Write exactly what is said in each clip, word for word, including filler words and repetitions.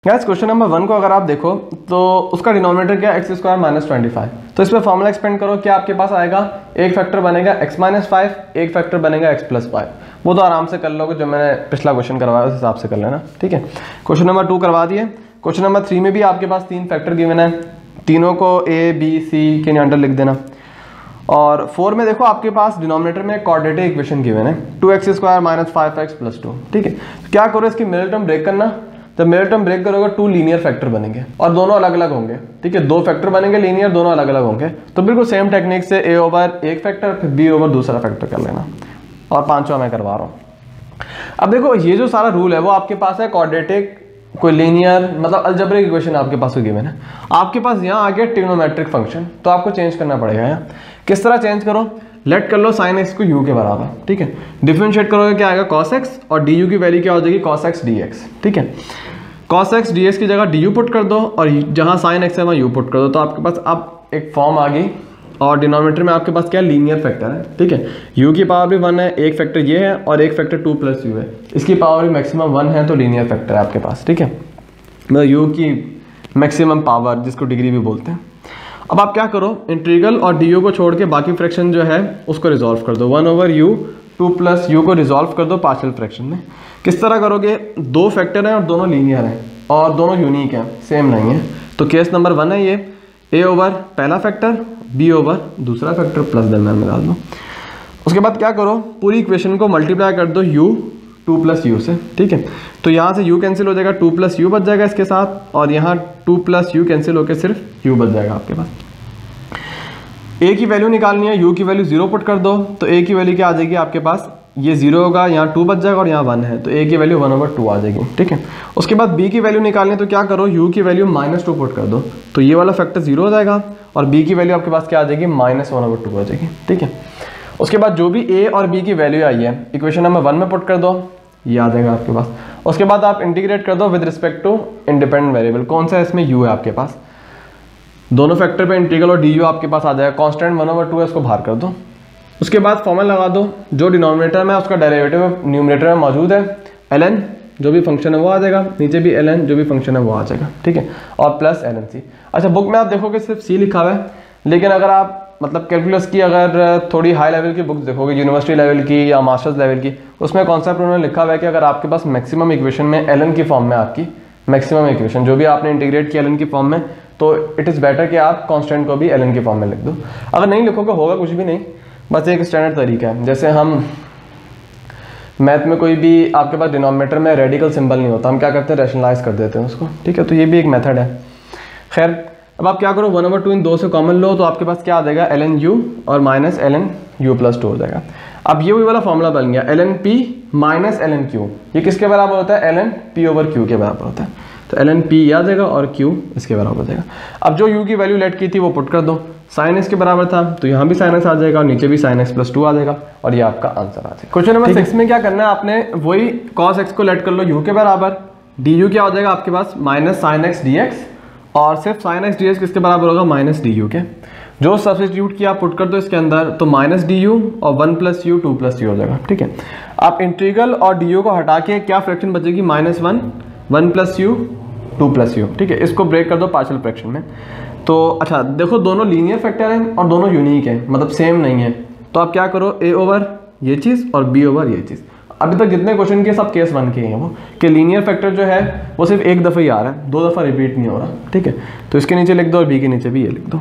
Guys question number one को अगर आप देखो तो उसका डिनोमिनेटर क्या है, x square minus twenty five. तो इस पर फॉर्मूला एक्सपेंड करो, क्या आपके पास आएगा, एक फैक्टर बनेगा एक्स माइनस फाइव, एक फैक्टर बनेगा एक्स प्लस फाइव। वो तो आराम से कर लोगे, जो मैंने पिछला क्वेश्चन करवाया उस हिसाब से कर लेना, ठीक है। क्वेश्चन नंबर टू करवा दिए। क्वेश्चन नंबर थ्री में भी आपके पास तीन फैक्टर गिवन है, तीनों को ए बी सी के अंडर लिख देना। और फोर में देखो आपके पास डिनोमिनेटर में क्वाड्रेटिक इक्वेशन गिवन है, two x square minus five x plus two, ठीक है। तो क्या करो, इसकी मिडिल टर्म ब्रेक करना। जब मिडिल टर्म ब्रेक करोगे टू लीनियर फैक्टर बनेंगे और दोनों अलग अलग होंगे, ठीक है। दो फैक्टर बनेंगे लीनियर, दोनों अलग अलग होंगे। तो बिल्कुल सेम टेक्निक से ए ओवर एक फैक्टर फिर बी ओवर दूसरा फैक्टर कर लेना, और पांचवा मैं करवा रहा हूँ। अब देखो ये जो सारा रूल है वो आपके पास है क्वाड्रेटिक, कोई लीनियर, मतलब अलजेब्रिक इक्वेशन आपके पास गिवन है। आपके पास यहाँ आ गया ट्रिग्नोमेट्रिक फंक्शन, तो आपको चेंज करना पड़ेगा यहाँ। किस तरह चेंज करो, लेट कर लो साइन एक्स को यू के बराबर, ठीक है। डिफरेंशिएट करोगे क्या आएगा, कॉस एक्स, और डी यू की वैल्यू क्या हो जाएगी, कॉस एक्स डी एक्स, ठीक है। कॉस एक्स डी एक्स की जगह डी यू पुट कर दो, और जहाँ साइन एक्स है वहाँ यू पुट कर दो। तो आपके पास अब एक फॉर्म आ गई, और डिनोमिनेटर में आपके पास क्या लीनियर फैक्टर है, ठीक है। u की पावर भी वन है, एक फैक्टर ये है, और एक फैक्टर टू प्लस यू है, इसकी पावर भी मैक्सिमम वन है, तो लीनियर फैक्टर है आपके पास, ठीक है। मतलब u की मैक्सिमम पावर, जिसको डिग्री भी बोलते हैं। अब आप क्या करो, इंटीग्रल और du को छोड़ के बाकी फ्रैक्शन जो है उसको रिजॉल्व कर दो। One over u, two plus u को रिजॉल्व कर दो पार्शियल फ्रैक्शन में। किस तरह करोगे, दो फैक्टर हैं और दोनों लीनियर हैं और दोनों यूनिक हैं, सेम नहीं है। तो केस नंबर वन है ये, ए ओवर पहला फैक्टर, बी ओवर दूसरा फैक्टर, प्लस दरम्यान में डाल दो। उसके बाद क्या करो, पूरी इक्वेशन को मल्टीप्लाई कर दो u टू प्लस यू से, ठीक है। तो यहाँ से u कैंसिल हो जाएगा, टू प्लस यू बच जाएगा इसके साथ, और यहाँ टू प्लस यू कैंसिल होकर सिर्फ u बच जाएगा आपके पास। a की वैल्यू निकालनी है, u की वैल्यू जीरो पुट कर दो, तो a की वैल्यू क्या आ जाएगी आपके पास, ये जीरो होगा, यहाँ टू बच जाएगा और यहाँ वन है, तो a की वैल्यू वन ओवर टू आ जाएगी, ठीक है। उसके बाद b की वैल्यू निकालनी है, तो क्या करो, u की वैल्यू माइनस टू पुट कर दो, तो ये वाला फैक्टर जीरो हो जाएगा, और b की वैल्यू आपके पास क्या आ जाएगी, माइनस वन ओवर टू आ जाएगी, ठीक है। उसके बाद जो भी a और b की वैल्यू आई है इक्वेशन नंबर वन में पुट कर दो, ये आ जाएगा आपके पास। उसके बाद आप इंटीग्रेट कर दो with respect to independent variable, कौन सा है इसमें, u है आपके पास। दोनों फैक्टर पे इंटीग्रल और du आपके पास आ जाएगा, कांस्टेंट वन ओवर टू है, इसको बाहर कर दो। उसके बाद फॉर्मूला लगा दो, जो डिनोमिनेटर में उसका डेरिवेटिव न्यूमरेटर में मौजूद है, ln जो भी फंक्शन है वो आ जाएगा, नीचे भी ln जो भी फंक्शन है वो आ जाएगा, ठीक है, और प्लस ln c। अच्छा बुक में आप देखोगे सिर्फ c लिखा हुआ है, लेकिन अगर आप मतलब कैलकुलस की अगर थोड़ी हाई लेवल की बुक्स देखोगे, यूनिवर्सिटी लेवल की या मास्टर्स लेवल की, उसमें कॉन्सेप्ट उन्होंने लिखा हुआ है कि अगर आपके पास मैक्सिमम इक्वेशन में ln की फॉर्म में आपकी मैक्सिमम इक्वेशन जो भी आपने इंटीग्रेट किया ln की फॉर्म में, तो इट इज़ बेटर कि आप कांस्टेंट को भी ln की फॉर्म में लिख दो। अगर नहीं लिखोगे होगा कुछ भी नहीं, बस एक स्टैंडर्ड तरीका है। जैसे हम मैथ में कोई भी आपके पास डिनोमिनेटर में रेडिकल सिंबल नहीं होता, हम क्या करते हैं, रैशनलाइज कर देते हैं उसको, ठीक है। तो ये भी एक मेथड है। खैर अब आप क्या करो, वन ओवर टू इन दो से कॉमन लो, तो आपके पास क्या आ जाएगा, ln u और minus ln u plus two हो जाएगा। अब ये वही वाला फॉर्मूला बन गया, ln p minus ln q, ये किसके बराबर होता है, ln p ओवर q के बराबर होता है। तो ln p आ जाएगा और q इसके बराबर हो जाएगा। अब जो u की वैल्यू लेट की थी वो पुट कर दो, साइन एक्स के बराबर था तो यहाँ भी साइन एक्स आ जाएगा, और नीचे भी साइन एक्स प्लस टू आ जाएगा, और ये आपका आंसर आ जाएगा। क्वेश्चन नंबर सिक्स में क्या करना है, आपने वही कॉस एक्स को लेट कर लो u के बराबर, डी यू क्या हो जाएगा आपके पास, minus sine x d x, और सिर्फ साइन एक्स डी एक्स किसके बराबर होगा, माइनस डी यू के। जो सब्स्टिट्यूट किया पुट कर दो इसके अंदर, तो माइनस डी यू और one plus u two plus u हो जाएगा, ठीक है। आप इंटीग्रल और डी यू को हटा के क्या फ्रैक्शन बचेगी, minus one, one plus u, two plus u, ठीक है। इसको ब्रेक कर दो पार्शियल फ्रैक्शन में। तो अच्छा देखो दोनों लीनियर फैक्टर हैं और दोनों यूनिक हैं, मतलब सेम नहीं है। तो आप क्या करो, ए ओवर ये चीज़ और बी ओवर ये चीज़। अभी तक जितने क्वेश्चन के सब केस वन के हैं वो, कि लीनियर फैक्टर जो है वो सिर्फ एक दफ़ा ही आ रहा है, दो दफ़ा रिपीट नहीं हो रहा, ठीक है। तो इसके नीचे लिख दो और बी के नीचे भी ये लिख दो।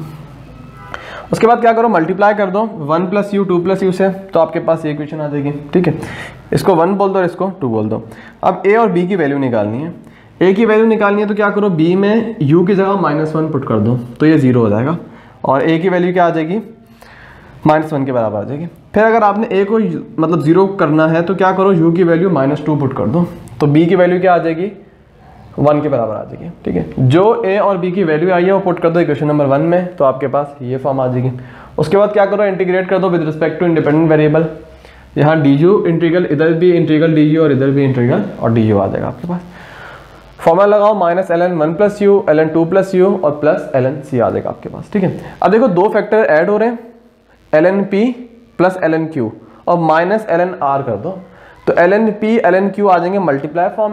उसके बाद क्या करो, मल्टीप्लाई कर दो one plus u two plus u से, तो आपके पास ये इक्वेशन आ जाएगी, ठीक है। इसको वन बोल दो और इसको टू बोल दो। अब ए और बी की वैल्यू निकालनी है, ए की वैल्यू निकालनी है तो क्या करो, बी में u की जगह माइनस वन पुट कर दो, तो ये जीरो हो जाएगा, और a की वैल्यू क्या आ जाएगी, माइनस वन के बराबर आ जाएगी। फिर अगर आपने a को मतलब जीरो करना है तो क्या करो, u की वैल्यू माइनस टू पुट कर दो, तो b की वैल्यू क्या आ जाएगी, वन के बराबर आ जाएगी, ठीक है। जो a और b की वैल्यू आई है वो पुट कर दो इक्वेशन नंबर वन में, तो आपके पास ये फॉर्म आ जाएगी। उसके बाद क्या करो, इंटीग्रेट कर दो with respect to independent variable, यहाँ डी यू इंटीग्रल, इधर भी इंटीग्रल डी यू और इधर भी इंटीग्रल और डी यू आ जाएगा आपके पास। फॉर्मूला लगाओ, minus l n one plus u, l n two plus u और प्लस एल एन सी आ जाएगा आपके पास, ठीक है। अब देखो दो फैक्टर ऐड हो रहे हैं, l n p plus l n q, और माइनस एल एन आर कर दो, तो l n p l n q आ जाएंगे मल्टीप्लाई फॉर्म में,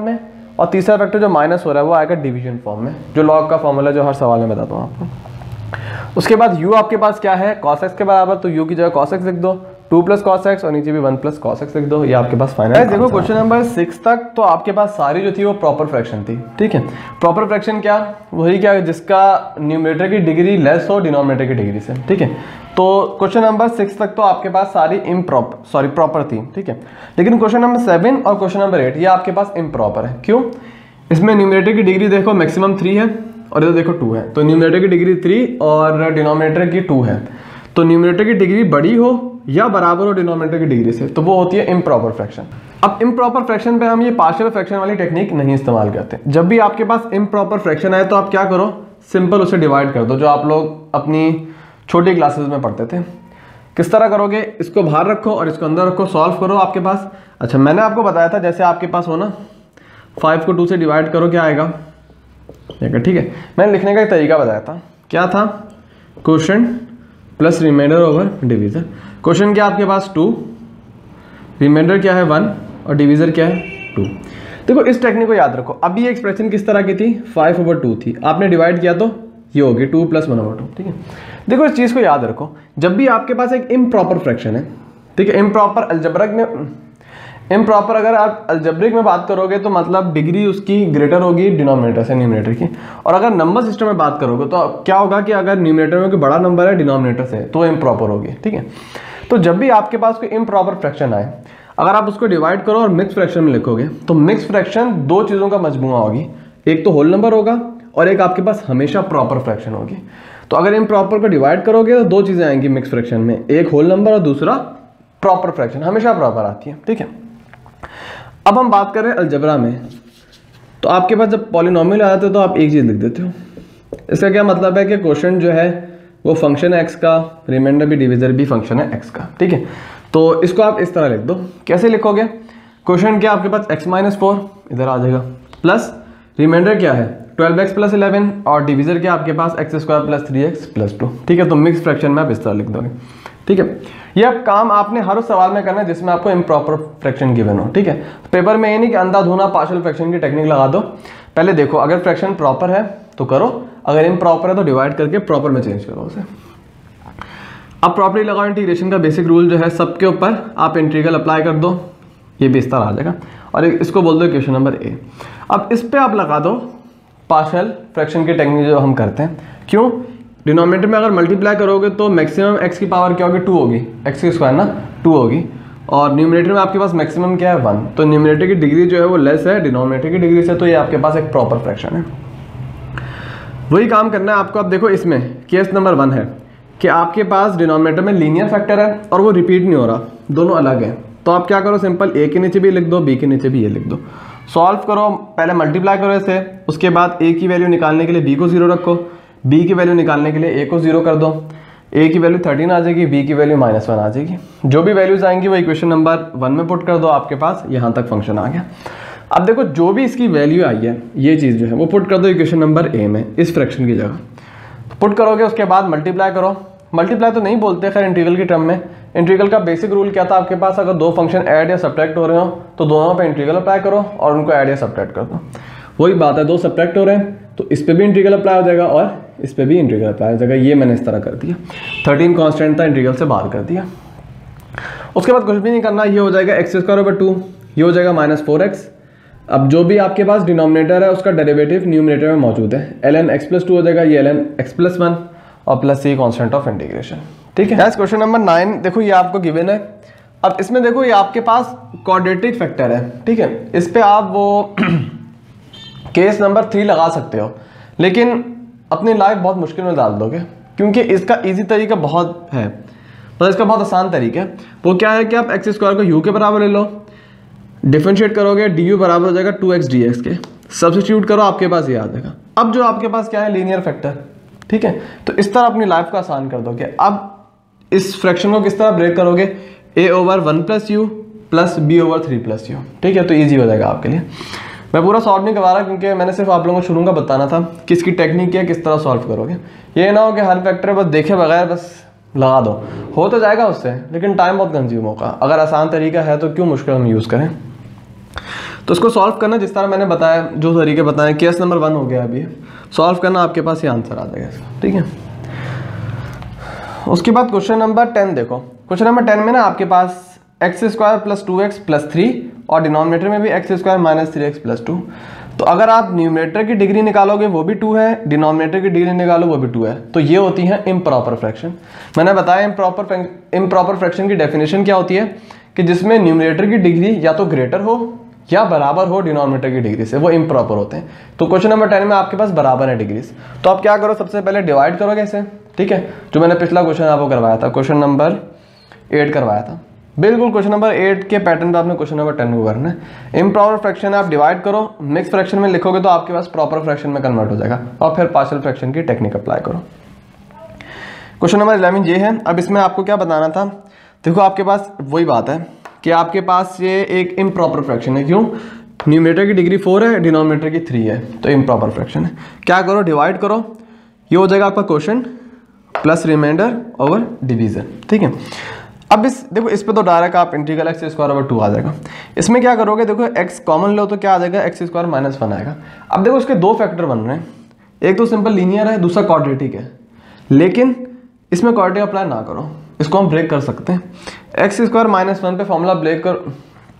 और तीसरा फैक्टर जो माइनस हो रहा है वो आएगा डिवीजन फॉर्म में, जो लॉग का फॉर्मूला जो हर सवाल में बताता हूँ आपको। उसके बाद u आपके पास क्या है, cos x के बराबर, तो u की जगह cos x लिख दो, टू प्लस कॉस एक्स और नीचे भी वन प्लस कॉस एक्स लिख दो, ये आपके पास फाइनल। देखो क्वेश्चन नंबर सिक्स तक तो आपके पास सारी जो थी वो प्रॉपर फ्रैक्शन थी, ठीक है। प्रॉपर फ्रैक्शन क्या, वही क्या जिसका न्यूमरेटर की डिग्री लेस हो डिनोमिनेटर की डिग्री से, ठीक है। तो क्वेश्चन नंबर सिक्स तक तो आपके पास सारी इम्प्रॉपर सॉरी प्रॉपर थी, ठीक है। लेकिन क्वेश्चन नंबर सेवन और क्वेश्चन नंबर एट ये आपके पास इम्प्रॉपर है। क्यों, इसमें न्यूमरेटर की डिग्री देखो मैक्सिमम थ्री है और इधर देखो टू है, तो न्यूमरेटर की डिग्री थ्री और डिनोमिनेटर की टू है, तो न्यूमरेटर की डिग्री बड़ी हो या बराबर हो डिनोमिनेटर की डिग्री से, तो वो होती है इम्प्रॉपर फ्रैक्शन। अब इम्प्रॉपर फ्रैक्शन पे हम ये पार्शियल फ्रैक्शन वाली टेक्निक नहीं इस्तेमाल करते। जब भी आपके पास इम्प्रॉपर फ्रैक्शन आए तो आप क्या करो, सिंपल उसे डिवाइड कर दो, जो आप लोग अपनी छोटी क्लासेस में पढ़ते थे। किस तरह करोगे, इसको बाहर रखो और इसको अंदर रखो, सॉल्व करो आपके पास। अच्छा, मैंने आपको बताया था जैसे आपके पास हो ना, फाइव को टू से डिवाइड करो, क्या आएगा, ठीक है। मैंने लिखने का एक तरीका बताया था, क्या था, quotient plus remainder over divisor. Question क्या आपके पास टू, रिमाइंडर क्या है वन और डिवीजर क्या है टू। देखो इस टेक्निक को याद रखो। अभी ये एक्सप्रेशन किस तरह की थी, फाइव ओवर टू थी, आपने डिवाइड किया तो ये होगी two plus one over two, ठीक है। देखो इस चीज़ को याद रखो, जब भी आपके पास एक इम्प्रॉपर फ्रैक्शन है, ठीक है, इम्प्रॉपर अलजेब्रिक में इम्प्रॉपर अगर आप अलजेब्रिक में बात करोगे तो मतलब डिग्री उसकी ग्रेटर होगी डिनोमिनेटर से न्यूमरेटर की, और अगर नंबर सिस्टम में बात करोगे तो क्या होगा कि अगर न्यूमरेटर में कोई बड़ा नंबर है डिनोमिनेटर से तो इम्प्रॉपर होगी, ठीक है। तो जब भी आपके पास कोई इम्प्रॉपर फ्रैक्शन आए, अगर आप उसको डिवाइड करो और मिक्स फ्रैक्शन में लिखोगे तो मिक्स फ्रैक्शन दो चीज़ों का मजमूआ होगी, एक तो होल नंबर होगा और एक आपके पास हमेशा प्रॉपर फ्रैक्शन होगी। तो अगर इम्प्रॉपर को डिवाइड करोगे तो दो चीज़ें आएंगी मिक्स फ्रैक्शन में, एक होल नंबर और दूसरा प्रॉपर फ्रैक्शन, हमेशा प्रॉपर आती है, ठीक है। अब हम बात करें अलजेब्रा में, तो आपके पास जब पॉलिनोमियल आ जाते हो तो आप एक चीज़ लिख देते हो। इसका क्या मतलब है कि क्वोशिएंट जो है वो फंक्शन है एक्स का, रिमाइंडर भी डिवीजर भी फंक्शन है एक्स का, ठीक है। तो इसको आप इस तरह लिख दो। कैसे लिखोगे, क्वोशिएंट क्या आपके पास एक्स माइनस फोर इधर आ जाएगा, प्लस रिमाइंडर क्या है ट्वेल्व एक्स प्लस इलेवन और डिवीजर क्या आपके पास x square plus three x plus two, ठीक है। तो मिक्स फ्रैक्शन में आप इस तरह लिख दोगे, ठीक है। ये अब काम आपने हर उस सवाल में करना है जिसमें आपको इम्प्रॉपर फ्रैक्शन गिवन हो, ठीक है। पेपर में ये नहीं कि अंधाधुना पार्शियल फ्रैक्शन की टेक्निक लगा दो, पहले देखो अगर फ्रैक्शन प्रॉपर है तो करो, अगर इम्प्रॉपर है तो डिवाइड करके प्रॉपर में चेंज करो उसे। अब प्रॉपर्टी लगाओ, इंटीग्रेशन का बेसिक रूल जो है सबके ऊपर आप इंटीग्रल अप्लाई कर दो, ये भी इस तरह आ जाएगा, और इसको बोल दो इक्वेशन नंबर ए। अब इस पर आप लगा दो पार्शियल फ्रैक्शन की टेक्निक जो हम करते हैं। क्यों, डिनोमिनेटर में अगर मल्टीप्लाई करोगे तो मैक्सिमम एक्स की पावर क्या होगी, टू होगी, एक्स की स्क्वायर ना टू होगी, और न्यूमरेटर में आपके पास मैक्सिमम क्या है वन, तो न्यूमरेटर की डिग्री जो है वो लेस है डिनोमिनेटर की डिग्री से, तो ये आपके पास एक प्रॉपर फ्रैक्शन है। वही काम करना है आपको। अब देखो इसमें केस नंबर वन है कि आपके पास डिनोमिनेटर में लीनियर फैक्टर है और वो रिपीट नहीं हो रहा, दोनों अलग है, तो आप क्या करो, सिंपल ए के नीचे भी लिख दो, बी के नीचे भी ये लिख दो, सॉल्व करो, पहले मल्टीप्लाई करो इसे, उसके बाद ए की वैल्यू निकालने के लिए बी को जीरो रखो, बी की वैल्यू निकालने के लिए ए को जीरो कर दो, ए की वैल्यू थर्टीन आ जाएगी, बी की वैल्यू माइनस वन आ जाएगी, जो भी वैल्यूज आएंगी वो इक्वेशन नंबर वन में पुट कर दो, आपके पास यहाँ तक फंक्शन आ गया। अब देखो जो भी इसकी वैल्यू आई है ये चीज़ जो है वो पुट कर दो इक्वेशन नंबर ए में, इस फ्रैक्शन की जगह पुट करोगे, उसके बाद मल्टीप्लाई करो। मल्टीप्लाई तो नहीं बोलते खैर इंटीग्रल की टर्म में, इंटीग्रल का बेसिक रूल क्या था आपके पास, अगर दो फंक्शन ऐड या सब्ट्रैक्ट हो रहे हो तो दोनों पे इंटीग्रल अप्लाई करो और उनको ऐड या सब्ट्रैक्ट कर दो। वही बात है, दो सब्ट्रैक्ट हो रहे हैं तो इस पे भी इंटीग्रल अप्लाई हो जाएगा और इस पे भी इंटीग्रल अप्लाई हो जाएगा, ये मैंने इस तरह कर दिया। थर्टीन कांस्टेंट था, इंटीग्रल से बाहर कर दिया। उसके बाद कुछ भी नहीं करना, ये हो जाएगा एक्स स्क्वायर ओवर टू, ये हो जाएगा माइनस फोर एक्स। अब जो भी आपके पास डिनोमिनेटर है उसका डेरिवेटिव न्यूमरेटर में मौजूद है, l n x plus two हो जाएगा, ये l n x plus one और plus c constant of integration, ठीक है। नेक्स्ट क्वेश्चन नंबर नाइन, देखो ये आपको गिवन है। अब इसमें देखो ये आपके पास क्वाड्रेटिक फैक्टर है, ठीक है, इस पे आप वो केस नंबर थ्री लगा सकते हो, लेकिन अपनी लाइफ बहुत मुश्किल में डाल दोगे क्योंकि इसका इजी तरीका बहुत है, मतलब इसका बहुत आसान तरीका है। वो क्या है कि आप एक्स स्क्वायर को यू के बराबर ले लो, डिफरेंशिएट करोगे डी यू बराबर हो जाएगा टू एक्स डी एक्स के, सब्स्टिट्यूट करो आपके पास ये आ जाएगा। अब जो आपके पास क्या है लीनियर फैक्टर, ठीक है, तो इस तरह अपनी लाइफ को आसान कर दोगे। अब इस फ्रैक्शन को किस तरह ब्रेक करोगे, a over one plus u plus b over three plus u, ठीक है, तो ईजी हो जाएगा आपके लिए। मैं पूरा सॉल्व नहीं करवा रहा क्योंकि मैंने सिर्फ आप लोगों को शुरू का बताना था कि इसकी टेक्निक क्या, किस तरह सॉल्व करोगे। ये ना हो कि हर फैक्टर बस देखे बगैर बस लगा दो, हो तो जाएगा उससे लेकिन टाइम बहुत कंज्यूम होगा। अगर आसान तरीका है तो क्यों मुश्किल हम यूज़ करें। तो इसको सॉल्व करना जिस तरह मैंने बताया, जो तरीके बताए, केस नंबर वन हो गया अभी, सॉल्व करना आपके पास ये आंसर आ जाएगा इसका, ठीक है। उसके बाद क्वेश्चन नंबर टेन देखो। क्वेश्चन नंबर टेन में ना आपके पास x square plus two x plus three और डिनोमिनेटर में भी x square minus three x plus two. तो अगर आप न्यूमरेटर की डिग्री निकालोगे वो भी टू है, डिनोमिनेटर की डिग्री निकालो वो भी टू है, तो ये होती है इम्प्रॉपर फ्रैक्शन। मैंने बताया इम्प्रॉपर इम्प्रॉपर फ्रैक्शन की डेफिनेशन क्या होती है कि जिसमें न्यूमरेटर की डिग्री या तो ग्रेटर हो या बराबर हो डिनोमिनेटर की डिग्री से, वो इम्प्रॉपर होते हैं। तो क्वेश्चन नंबर टेन में आपके पास बराबर है डिग्रीज, तो आप क्या करो, सबसे पहले डिवाइड करोगे ऐसे, ठीक है, जो मैंने पिछला क्वेश्चन आपको करवाया था, क्वेश्चन नंबर एट करवाया था, बिल्कुल क्वेश्चन नंबर एट के पैटर्न पे आपने क्वेश्चन नंबर टेन को करना है। इम्प्रॉपर फ्रैक्शन आप डिवाइड करो, मिक्स फ्रैक्शन में लिखोगे तो आपके पास प्रॉपर फ्रैक्शन में कन्वर्ट हो जाएगा, और फिर पार्शियल फ्रैक्शन की टेक्निक अप्लाई करो। क्वेश्चन नंबर इलेवन ये है। अब इसमें आपको क्या बताना था, देखो आपके पास वही बात है कि आपके पास ये एक इम्प्रॉपर फ्रैक्शन है। क्यों? न्यूमरेटर की डिग्री फोर है, डिनोमिनेटर की थ्री है, तो इम्प्रॉपर फ्रैक्शन है। क्या करो, डिवाइड करो, ये हो जाएगा आपका question plus remainder over division, ठीक है। अब इस देखो इस पे तो डायरेक्ट आप integral x square over two आ जाएगा। इसमें क्या करोगे, देखो एक्स कॉमन लो तो क्या आ जाएगा, एक्स स्क्वायर माइनस वन आएगा। अब देखो इसके दो फैक्टर बन रहे हैं, एक तो सिंपल लीनियर है, दूसरा क्वाड्रेटिक है, लेकिन इसमें क्वाड्रेटिक अप्लाई ना करो, इसको हम ब्रेक कर सकते हैं। एक्स स्क्वायर माइनस वन पे फॉर्मूला ब्रेक करो,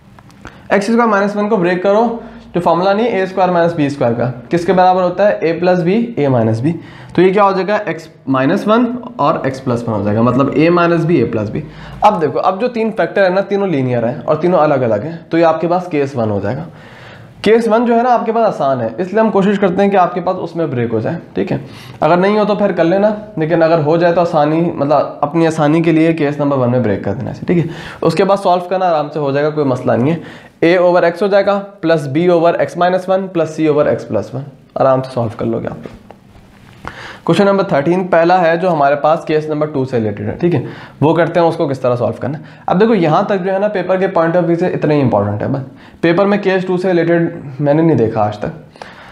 एक्स स्क्वायर माइनस वन को ब्रेक करो, जो फॉर्मूला नहीं है a square minus b square का, किसके बराबर होता है, a plus b a minus b. तो ये क्या हो जाएगा, एक्स माइनस वन और एक्स प्लस वन हो जाएगा, मतलब a minus b a plus b. अब देखो, अब जो तीन फैक्टर है ना, तीनों लीनियर है और तीनों अलग अलग है, तो ये आपके पास केस वन हो जाएगा। केस वन जो है ना आपके पास आसान है, इसलिए हम कोशिश करते हैं कि आपके पास उसमें ब्रेक हो जाए, ठीक है। अगर नहीं हो तो फिर कर लेना, लेकिन अगर हो जाए तो आसानी, मतलब अपनी आसानी के लिए केस नंबर वन में ब्रेक कर देना, ठीक है। उसके बाद सॉल्व करना आराम से हो जाएगा, कोई मसला नहीं है। ए ओवर एक्स हो जाएगा plus b over x minus one plus c over x plus one, आराम से सॉल्व कर लोगे आप। क्वेश्चन नंबर थर्टीन पहला है जो हमारे पास केस नंबर टू से रिलेटेड है, ठीक है, वो करते हैं, उसको किस तरह सॉल्व करना है। अब देखो यहाँ तक जो है ना पेपर के पॉइंट ऑफ व्यू से इतना ही इंपॉर्टेंट है, बस पेपर में केस टू से रिलेटेड मैंने नहीं देखा आज तक,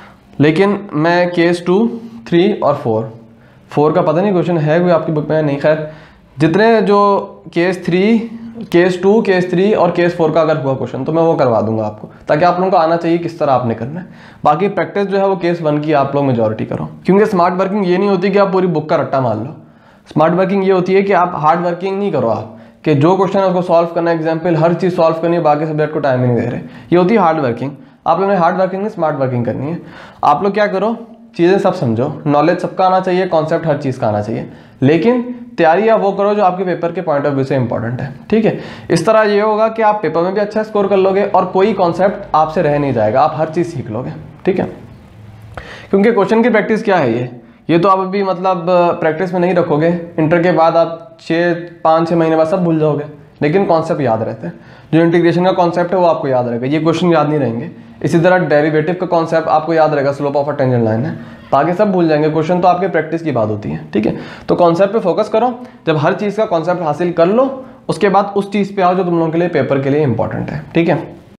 लेकिन मैं केस टू थ्री और फोर फोर का पता नहीं क्वेश्चन है कोई आपकी बुक में, नहीं, खैर जितने जो case three case two case three और केस फोर का अगर हुआ क्वेश्चन तो मैं वो करवा दूंगा आपको, ताकि आप लोगों को आना चाहिए किस तरह आपने करना है। बाकी प्रैक्टिस जो है वो केस वन की आप लोग मेजॉरिटी करो, क्योंकि स्मार्ट वर्किंग ये नहीं होती कि आप पूरी बुक का रट्टा मान लो। स्मार्ट वर्किंग ये होती है कि आप हार्ड वर्किंग नहीं करो, आप कि जो क्वेश्चन है उसको सॉल्व करना है, एग्जाम्पल हर चीज़ सॉल्व करनी है, बाकी सब्जेक्ट को टाइम ही नहीं दे रहे, ये होती है हार्ड वर्किंग। आप लोगों ने हार्ड वर्किंग नहीं स्मार्ट वर्किंग करनी है। आप लोग क्या करो, चीज़ें सब समझो, नॉलेज सबका आना चाहिए, कॉन्सेप्ट हर चीज़ का आना चाहिए, लेकिन तैयारी आप वो करो जो आपके पेपर के पॉइंट ऑफ व्यू से इंपॉर्टेंट है, ठीक है। इस तरह ये होगा कि आप पेपर में भी अच्छा स्कोर कर लोगे और कोई कॉन्सेप्ट आपसे रह नहीं जाएगा, आप हर चीज़ सीख लोगे, ठीक है। क्योंकि क्वेश्चन की प्रैक्टिस क्या है, ये ये तो आप अभी मतलब प्रैक्टिस में नहीं रखोगे, इंटर के बाद आप छः पाँच छः महीने बाद सब भूल जाओगे, लेकिन कॉन्सेप्ट याद रहते हैं। जो इंटीग्रेशन का कॉन्सेप्ट है वो आपको याद रहेगा, ये क्वेश्चन याद नहीं रहेंगे। इसी तरह डेरिवेटिव का कॉन्सेप्ट आपको याद रहेगा, slope of a tangent line है, बाकी सब भूल जाएंगे। क्वेश्चन तो आपके प्रैक्टिस की बात होती है, ठीक है। तो कॉन्सेप्ट पे फोकस करो, जब हर चीज़ का कॉन्सेप्ट हासिल कर लो उसके बाद उस चीज़ पे आओ जो तुम लोगों के लिए पेपर के लिए इंपॉर्टेंट है, ठीक है।